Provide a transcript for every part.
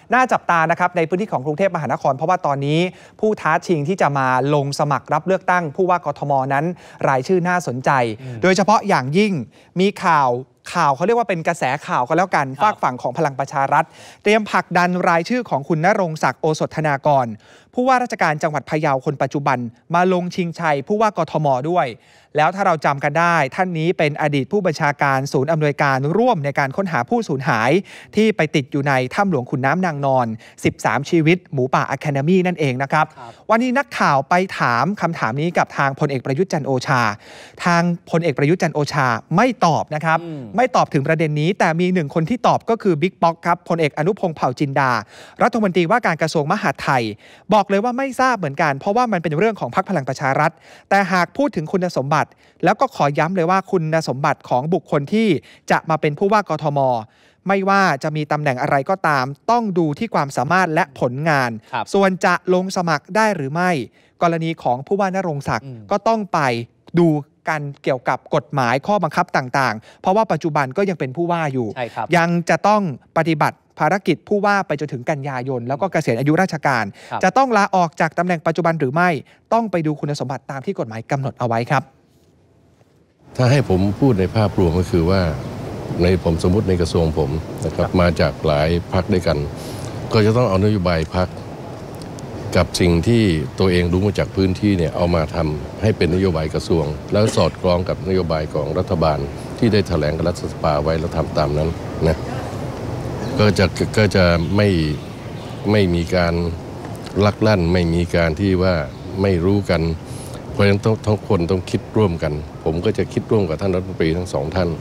น่าจับตานะครับในพื้นที่ของกรุงเทพมหานครเพราะว่าตอนนี้ผู้ท้าชิงที่จะมาลงสมัครรับเลือกตั้งผู้ว่ากทมนั้นรายชื่อน่าสนใจโดยเฉพาะอย่างยิ่งมีข่าวเขาเรียกว่าเป็นกระแสข่าวก็แล้วกันฝากฝั่งของพลังประชารัฐเตรียมผลักดันรายชื่อของคุณณรงค์ศักดิ์โอสถธนากรผู้ว่าราชการจังหวัดพะเยาคนปัจจุบันมาลงชิงชัยผู้ว่ากทมด้วยแล้วถ้าเราจำกันได้ท่านนี้เป็นอดีตผู้บัญชาการศูนย์อำนวยการร่วมในการค้นหาผู้สูญหายที่ไปติดอยู่ในถ้ำหลวงขุนน้ำนางนอน13ชีวิตหมูป่าอะคาเดมี่นั่นเองนะครับวันนี้นักข่าวไปถามคำถามนี้กับทางพลเอกประยุทธ์จันทร์โอชาทางพลเอกประยุทธ์จันทร์โอชาไม่ตอบนะครับไม่ตอบถึงประเด็นนี้แต่มีหนึ่งคนที่ตอบก็คือบิ๊กป๊อกครับพลเอกอนุพงษ์เผ่าจินดารัฐมนตรีว่าการกระทรวงมหาดไทยบอกเลยว่าไม่ทราบเหมือนกันเพราะว่ามันเป็นเรื่องของพรรคพลังประชารัฐแต่หากพูดถึงคุณสมบัติแล้วก็ขอย้ำเลยว่าคุณสมบัติของบุคคลที่จะมาเป็นผู้ว่ากทมไม่ว่าจะมีตำแหน่งอะไรก็ตามต้องดูที่ความสามารถและผลงานส่วนจะลงสมัครได้หรือไม่กรณีของผู้ว่าณรงค์ศักดิ์ก็ต้องไปดูกันเกี่ยวกับกฎหมายข้อบังคับต่างๆเพราะว่าปัจจุบันก็ยังเป็นผู้ว่าอยู่ยังจะต้องปฏิบัติภารกิจผู้ว่าไปจนถึงกันยายนแล้วก็เกษียณอายุราชการจะต้องลาออกจากตำแหน่งปัจจุบันหรือไม่ต้องไปดูคุณสมบัติตามที่กฎหมายกำหนดเอาไว้ครับถ้าให้ผมพูดในภาพรวมก็คือว่าผมสมมุติในกระทรวงผมนะครับมาจากหลายพรรคด้วยกันก็จะต้องเอานโยบายพรรคกับสิ่งที่ตัวเองรู้มาจากพื้นที่เนี่ยเอามาทำให้เป็นนโยบายกระทรวงแล้วสอดคล้องกับนโยบายของรัฐบาลที่ได้แถลงกับรัฐสภาไว้แล้วทำตามนั้นนะก็จะไม่มีการลักลั่นไม่มีการที่ว่าไม่รู้กันเพราะฉะนั้นทั้งคนต้องคิดร่วมกันผมก็จะคิดร่วมกับท่านรัฐมนตรีทั้งสองท่าน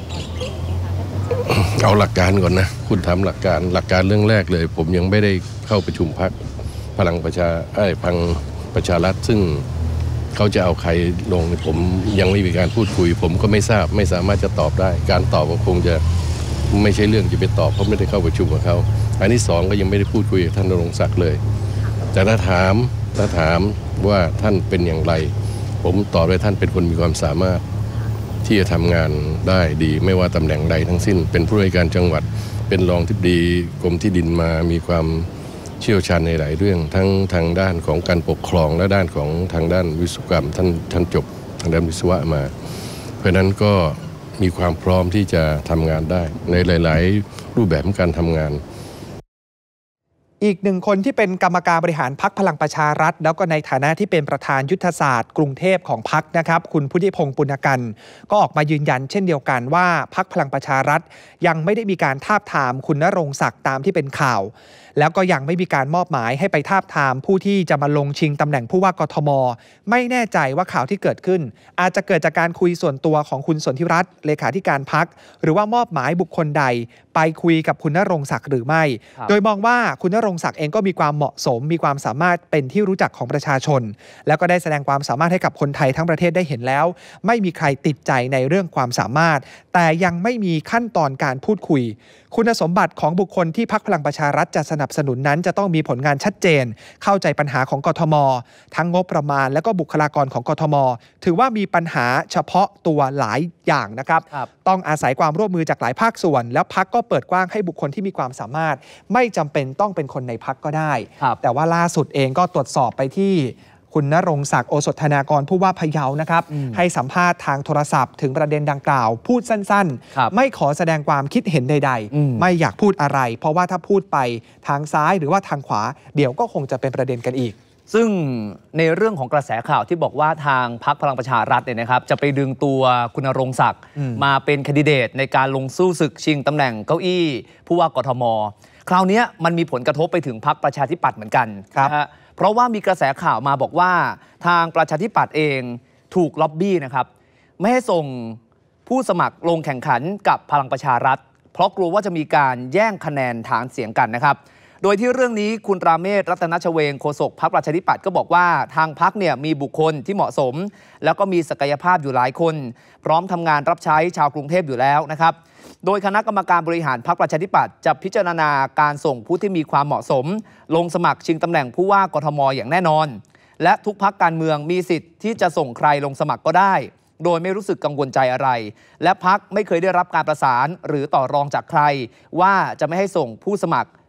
เอาหลักการก่อนนะคุณถามหลักการเรื่องแรกเลยผมยังไม่ได้เข้าประชุมพรรคพลังประชารัฐซึ่งเขาจะเอาใครลงผมยังไม่มีการพูดคุยผมก็ไม่ทราบไม่สามารถจะตอบได้การตอบก็คงจะไม่ใช่เรื่องจะไปตอบเพราะไม่ได้เข้าประชุมกับเขาอันที่สองก็ยังไม่ได้พูดคุยกับท่านณรงค์ศักดิ์เลยแต่ถ้าถามว่าท่านเป็นอย่างไรผมตอบเลยท่านเป็นคนมีความสามารถที่จะทำงานได้ดีไม่ว่าตำแหน่งใดทั้งสิ้นเป็นผู้ว่าราชการจังหวัดเป็นรองอธิบดีกรมที่ดินมามีความเชี่ยวชาญในหลายเรื่องทั้งทางด้านของการปกครองและด้านของทางด้านวิศวกรรมท่านจบทางด้านวิศวะมาเพราะนั้นก็มีความพร้อมที่จะทำงานได้ในหลายๆรูปแบบของการทำงานอีกหนึ่งคนที่เป็นกรรมการบริหารพรรคพลังประชารัฐแล้วก็ในฐานะที่เป็นประธานยุทธศาสตร์กรุงเทพของพรรคนะครับคุณพุทธิพงษ์ปุณกันก็ออกมายืนยันเช่นเดียวกันว่าพรรคพลังประชารัฐยังไม่ได้มีการทาบทามคุณณรงค์ศักดิ์ตามที่เป็นข่าวแล้วก็ยังไม่มีการมอบหมายให้ไปทาบทามผู้ที่จะมาลงชิงตำแหน่งผู้ว่ากทมไม่แน่ใจว่าข่าวที่เกิดขึ้นอาจจะเกิดจากการคุยส่วนตัวของคุณสนธิรัตน์เลขาธิการพรรคหรือว่ามอบหมายบุคคลใดไปคุยกับคุณณรงค์ศักดิ์หรือไม่โดยมองว่าคุณณรงค์ศักดิ์เองก็มีความเหมาะสมมีความสามารถเป็นที่รู้จักของประชาชนแล้วก็ได้แสดงความสามารถให้กับคนไทยทั้งประเทศได้เห็นแล้วไม่มีใครติดใจในเรื่องความสามารถแต่ยังไม่มีขั้นตอนการพูดคุยคุณสมบัติของบุคคลที่พรรคพลังประชารัฐจะสนับสนุนนั้นจะต้องมีผลงานชัดเจนเข้าใจปัญหาของกทมทั้งงบประมาณและก็บุคลากรของกทมถือว่ามีปัญหาเฉพาะตัวหลายอย่างนะครับต้องอาศัยความร่วมมือจากหลายภาคส่วนแล้วพรรคก็เปิดกว้างให้บุคคลที่มีความสามารถไม่จำเป็นต้องเป็นคนในพรรคก็ได้แต่ว่าล่าสุดเองก็ตรวจสอบไปที่คุณณรงค์ศักดิ์โอสถธนากรผู้ว่าพะเยานะครับให้สัมภาษณ์ทางโทรศัพท์ถึงประเด็นดังกล่าวพูดสั้นๆไม่ขอแสดงความคิดเห็นใดๆไม่อยากพูดอะไรเพราะว่าถ้าพูดไปทางซ้ายหรือว่าทางขวาเดี๋ยวก็คงจะเป็นประเด็นกันอีกซึ่งในเรื่องของกระแสข่าวที่บอกว่าทางพรรคพลังประชารัฐเนี่ยนะครับจะไปดึงตัวคุณณรงค์ศักดิ์มาเป็นแคนดิเดตในการลงสู้ศึกชิงตำแหน่งเก้าอี้ผู้ว่ากทมคราวนี้มันมีผลกระทบไปถึงพรรคประชาธิปัตย์เหมือนกันนะฮะเพราะว่ามีกระแสข่าวมาบอกว่าทางประชาธิปัตย์เองถูกล็อบบี้นะครับไม่ให้ส่งผู้สมัครลงแข่งขันกับพลังประชารัฐเพราะกลัวว่าจะมีการแย่งคะแนนฐานเสียงกันนะครับโดยที่เรื่องนี้คุณราเมศ รัตนชเวงโฆษกพรรคประชาธิปัตย์ก็บอกว่าทางพรรคเนี่ยมีบุคคลที่เหมาะสมแล้วก็มีศักยภาพอยู่หลายคนพร้อมทำงานรับใช้ชาวกรุงเทพอยู่แล้วนะครับโดยคณะกรรมการบริหารพรรคประชาธิปัตย์จะพิจารณาการส่งผู้ที่มีความเหมาะสมลงสมัครชิงตำแหน่งผู้ว่ากทมอย่างแน่นอนและทุกพรรคการเมืองมีสิทธิ์ที่จะส่งใครลงสมัครก็ได้โดยไม่รู้สึกกังวลใจอะไรและพรรคไม่เคยได้รับการประสานหรือต่อรองจากใครว่าจะไม่ให้ส่งผู้สมัคร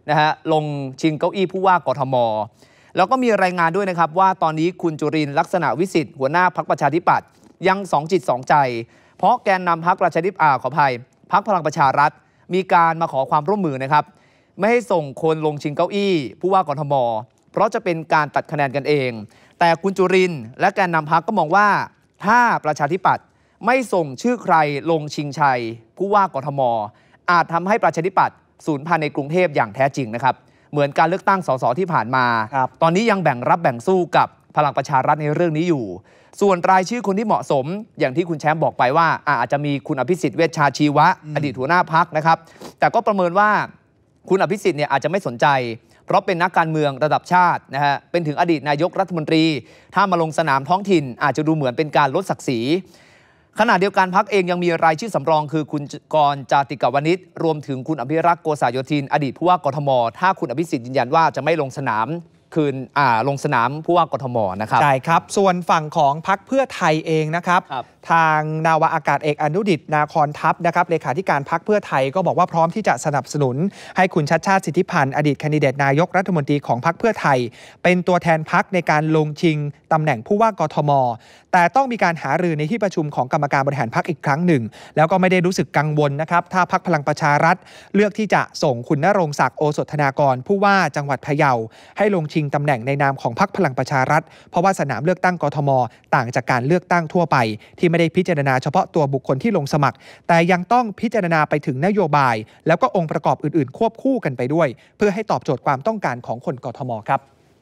นะฮะลงชิงเก้าอี้ผู้ว่ากทมแล้วก็มีรายงานด้วยนะครับว่าตอนนี้คุณจุรินทร์ลักษณะวิสิทธิ์หัวหน้าพรรคประชาธิปัตย์ยังสองจิตสองใจเพราะแกนนำพรรคประชาธิปัตย์ขออภัยพรรคพลังประชารัฐมีการมาขอความร่วมมือนะครับไม่ให้ส่งคนลงชิงเก้าอี้ผู้ว่ากทมเพราะจะเป็นการตัดคะแนนกันเองแต่คุณจุรินทร์และแกนนำพรรคก็มองว่าถ้าประชาธิปัตย์ไม่ส่งชื่อใครลงชิงชัยผู้ว่ากทมอาจทำให้ประชาธิปัตย์สูญพันธุ์ในกรุงเทพอย่างแท้จริงนะครับเหมือนการเลือกตั้งสสที่ผ่านมาตอนนี้ยังแบ่งรับแบ่งสู้กับพลังประชารัฐในเรื่องนี้อยู่ส่วนรายชื่อคนที่เหมาะสมอย่างที่คุณแชมป์บอกไปว่าอาจจะมีคุณอภิสิทธิ์เวชชาชีวะอดีตหัวหน้าพรรคนะครับแต่ก็ประเมินว่าคุณอภิสิทธิ์เนี่ยอาจจะไม่สนใจเพราะเป็นนักการเมืองระดับชาตินะฮะเป็นถึงอดีตนายกรัฐมนตรีถ้ามาลงสนามท้องถิ่นอาจจะดูเหมือนเป็นการลดศักดิ์ศรีขณะเดียวกันพรรคเองยังมีรายชื่อสำรองคือคุณกรณ์จาติกวณิชรวมถึงคุณอภิรักษ์โกษาโยธินอดีตผู้ว่ากทมถ้าคุณอภิสิทธิ์ยืนยันว่าจะไม่ลงสนามลงสนามผู้ว่ากทมนะครับใช่ครับส่วนฝั่งของพรรคเพื่อไทยเองนะครับทางนาวาอากาศเอกอนุดิษฐ์นาคอนทัพนะครับเลขาธิการพรรคเพื่อไทยก็บอกว่าพร้อมที่จะสนับสนุนให้คุณชัชชาติสิทธิพันธ์อดีตแคนดิเดตนายกรัฐมนตรีของพรรคเพื่อไทยเป็นตัวแทนพรรคในการลงชิงตำแหน่งผู้ว่ากทมแต่ต้องมีการหารือในที่ประชุมของกรรมการบริหารพรรคอีกครั้งหนึ่งแล้วก็ไม่ได้รู้สึกกังวลนะครับถ้าพรรคพลังประชารัฐเลือกที่จะส่งคุณณรงค์ศักดิ์โอสถธนากรผู้ว่าจังหวัดพะเยาให้ลงชิงตำแหน่งในนามของพรรคพลังประชารัฐเพราะว่าสนามเลือกตั้งกทมต่างจากการเลือกตั้งทั่วไปที่ไม่ได้พิจารณาเฉพาะตัวบุคคลที่ลงสมัครแต่ยังต้องพิจารณาไปถึงนโยบายแล้วก็องค์ประกอบอื่นๆควบคู่กันไปด้วยเพื่อให้ตอบโจทย์ความต้องการของคนกทมครับ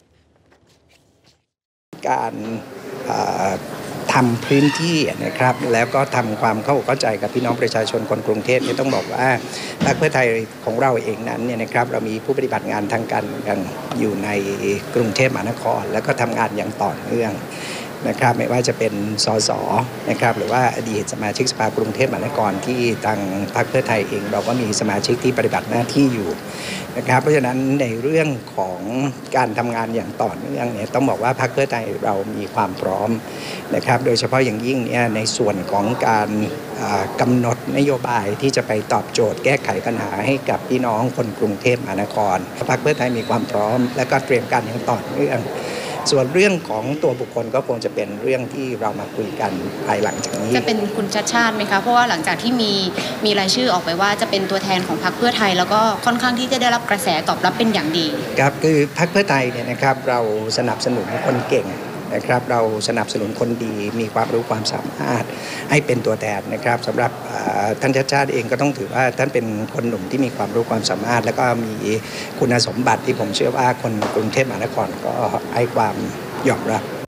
การทำพื้นที่นะครับแล้วก็ทำความเข้าใจกับพี่น้องประชาชนคนกรุงเทพต้องบอกว่าพรรคเพื่อไทยของเราเองนั้นเนี่ยนะครับเรามีผู้ปฏิบัติงานทางการเมืองอยู่ในกรุงเทพมหานครแล้วก็ทำงานอย่างต่อเนื่องนะครับไม่ว่าจะเป็นสสนะครับหรือว่าอดีตสมาชิกสภากรุงเทพมหานครที่ทางพรรคเพื่อไทยเองเราก็มีสมาชิกที่ปฏิบัติหน้าที่อยู่นะครับเพราะฉะนั้นในเรื่องของการทำงานอย่างต่อเนื่องเนี่ยต้องบอกว่าพรรคเพื่อไทยเรามีความพร้อมนะครับโดยเฉพาะอย่างยิ่งเนี่ยในส่วนของการกำหนดนโยบายที่จะไปตอบโจทย์แก้ไขปัญหาให้กับพี่น้องคนกรุงเทพมหานครพรรคเพื่อไทยมีความพร้อมและก็เตรียมการอย่างต่อเนื่องส่วนเรื่องของตัวบุคคลก็คงจะเป็นเรื่องที่เรามาคุยกันภายหลังจากนี้จะเป็นคุณชัชชาติไหมคะเพราะว่าหลังจากที่มีรายชื่อออกไปว่าจะเป็นตัวแทนของพรรคเพื่อไทยแล้วก็ค่อนข้างที่จะได้รับกระแสตอบรับเป็นอย่างดีครับคือพรรคเพื่อไทยเนี่ยนะครับเราสนับสนุนคนเก่งนะครับเราสนับสนุนคนดีมีความรู้ความสามารถให้เป็นตัวแทนนะครับสำหรับท่านชัชชาติเองก็ต้องถือว่าท่านเป็นคนหนุ่มที่มีความรู้ความสามารถแล้วก็มีคุณสมบัติที่ผมเชื่อว่าคนกรุงเทพมหานครก็ให้ความยอมรับ